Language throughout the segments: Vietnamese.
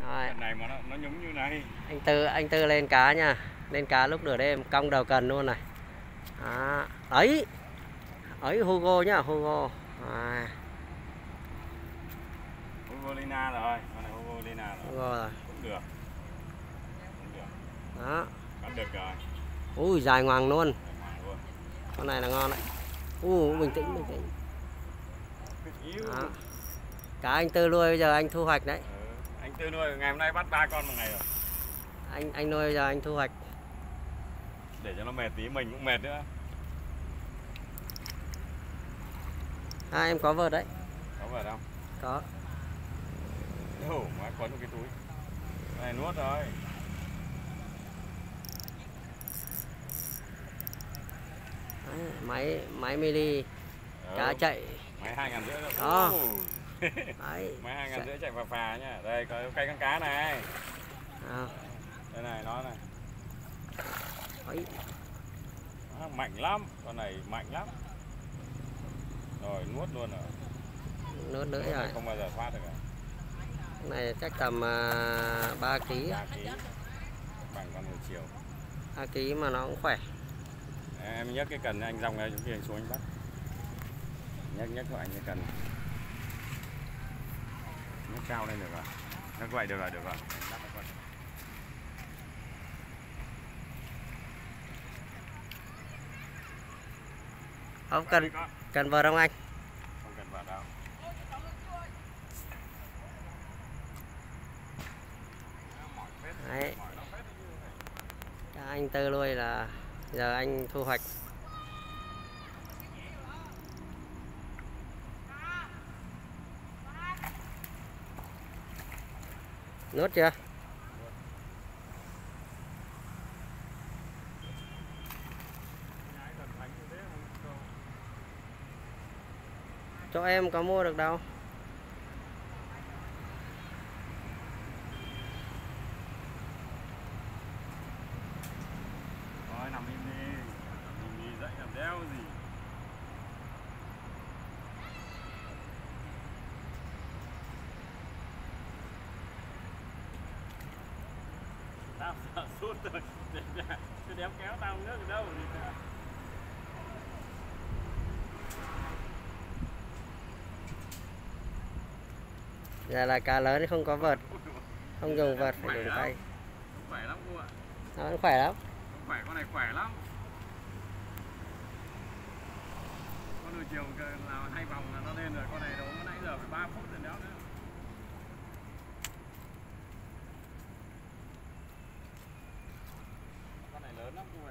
Rồi. Này mà nó nhúng như này. Anh Tư lên cá nha. Lên cá lúc nửa đêm cong đầu cần luôn này. Đó. Ấy. Ấy Hugo nhá, Hugo. À. Hugo Lina rồi, con này Hugo Lina rồi. Hugo rồi. Cũng được. Cũng được. Đó. Bắt được rồi. Ui dài ngoằng luôn. Luôn. Con này là ngon đấy. Bình tĩnh, bình tĩnh. Đó. Cá anh Tư nuôi bây giờ anh thu hoạch đấy. Anh Tư nuôi ngày hôm nay bắt 3 con một ngày rồi. Anh nuôi bây giờ anh thu hoạch. Để cho nó mệt tí mình cũng mệt nữa. Em có vợt đấy. Có vợt không? Có. Má quấn một cái túi. Cái này nuốt rồi. Đấy, máy mini. Cá chạy. Máy 2.500 rồi. Đó. Đấy. Máy 2.500 chạy phà nhá. Đây có cây con cá này. Đây này nó này. Đấy. Nó mạnh lắm, con này mạnh lắm. Rồi nuốt luôn rồi. Nuốt lưỡi rồi. Không bao giờ thoát được rồi. Cái này chắc tầm 3 kg. 3 kg. Bằng con 1 triệu. 3 kg mà nó cũng khỏe. Em nhấc cái cần anh dòng ra chỗ kia anh xuống anh bắt. Nhấc của anh cái cần. Nhấc cao lên được rồi. Nhấc vậy được rồi, được rồi. Không cần vợt không anh? Không cần vợt đâu. Đấy. Anh Tư nuôi là giờ anh thu hoạch. Nuốt chưa? Chỗ em có mua được đâu. Rồi nằm im đi. Nằm im đi dậy làm đéo gì. Tao sợ sút rồi. Tôi đéo kéo tao nước ở đâu. Giờ là cá lớn không có vợt. Không dùng vợt phải dùng tay. Khỏe lắm cô ạ. Nó vẫn khỏe lắm. Khỏe, con này khỏe lắm. Con đôi chiều là 2 vòng là nó lên rồi. Con này đấu nãy giờ phải 3 phút rồi đéo nữa. Con này lớn lắm cô ơi.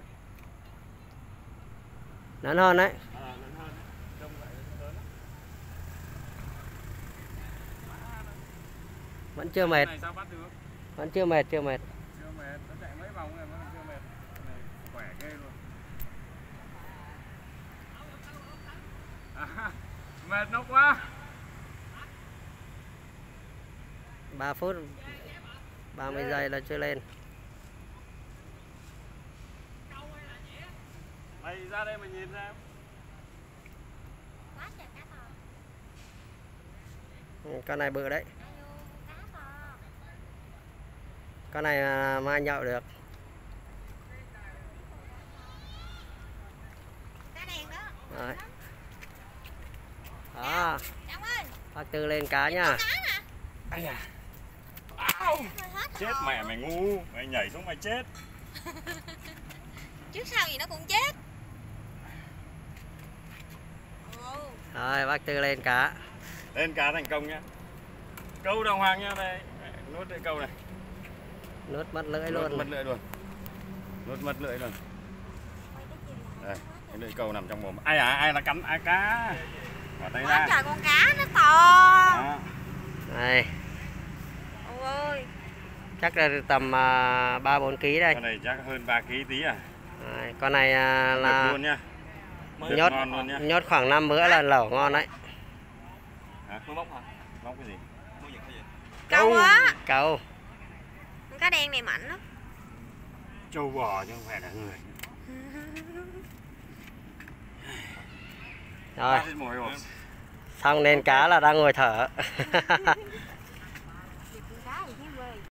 Lớn hơn đấy. Lớn hơn đấy. Trông vậy lớn lắm. Vẫn chưa mệt. Này sao bắt được? Vẫn chưa mệt. Chưa mệt, nó chạy mấy vòng rồi mà chưa mệt. Con này khỏe ghê luôn. Mệt nó quá. 3 phút 30 giây là chưa lên. Mày ra đây mà nhìn xem. Con này bự đấy. Con này mai nhậu được. Đấy. Đó. Bác Tư lên cá nha. Ây da. Chết mẹ mày ngu, mày nhảy xuống mày chết. Trước sau gì nó cũng chết. Rồi bác Tư lên cá. Lên cá thành công nhá. Câu đồng hoàng nhá đây. Nuốt cái câu này. Nuốt mất lưỡi luôn. Mất lưỡi luôn. Nuốt mất lưỡi luôn. Đây, cái lưỡi câu nằm trong mồm. Ai là cắn cá. Bỏ tay ra. Trời, con cá nó to. Đó. Đây. Ôi. Chắc là tầm 3-4 kg đây. Con này chắc hơn 3 kg tí à. Đây, con này là luôn nhá. nhốt Luôn nhá. nhốt khoảng 5 bữa là lẩu ngon đấy. Hả? Móc hả? Móc cái gì? Câu á. Câu. Con cá đen này mạnh lắm. Trâu bò chứ không phải là người. Rồi. Xong nên cá là đang ngồi thở.